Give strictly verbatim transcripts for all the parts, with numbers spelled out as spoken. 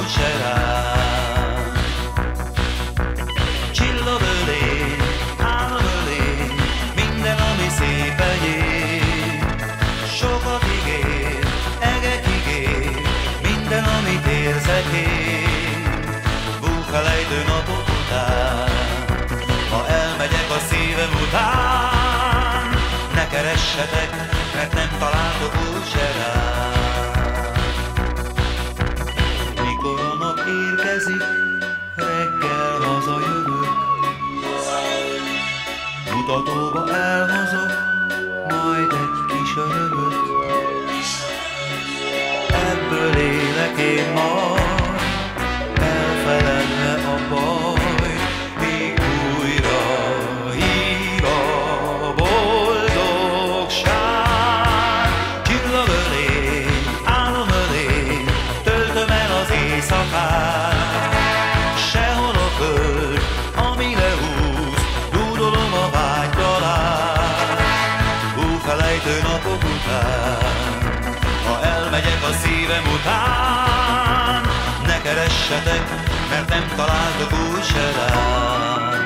se rám. Csillog ölé, álom ölé, minden, ami szép egyéb. Sokat ígér, eget ígér, minden, amit érzek én. Búfelejtő napok után, ha elmegyek a szívem után, ne keressetek, mert nem találtok úgy se rám. Mikor a nap érkezik, reggel hazajövök, mutatóba elhozok majd egy kis örömöt. Ebből élek én majd, elfeledve a baj, míg újra hív a boldogság. Csillag ölé, álom ölé, töltöm el az éjszakát. Sehol a föld, ami lehúz, dúdolom a vágytalát. Búfelejtő napok után, ha elmegyek a szívem után, ne keressetek, mert nem találtok úgy se rám.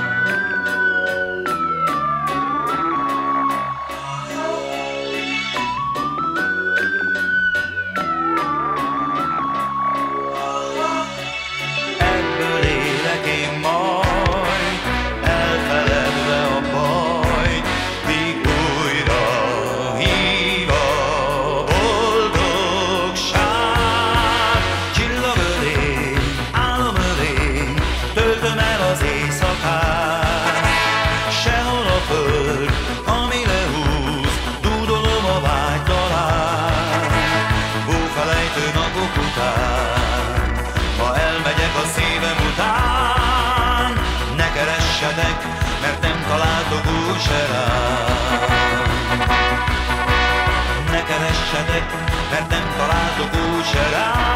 Ebből élek én majd, elfeledve a baj, míg újra hív a boldogság. Csillag ölé, álom ölé, töltöm el az éjszakát. Sehol a föld, ami lehúz, dúdolom a vágytalát. Búfelejtő napok után, ha elmegyek a szívem után, ne keressetek, mert nem találtok úgy se rám. Ne keressetek, mert nem találtok úgy se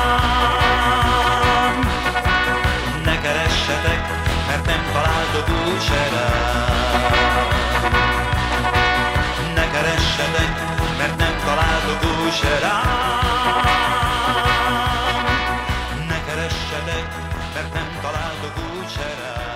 rám. Ne keressetek, mert nem találtok úgy se rám. Ne keressetek, mert nem találtok úgy se rám. Ne keressetek, mert nem találtok úgy se rám.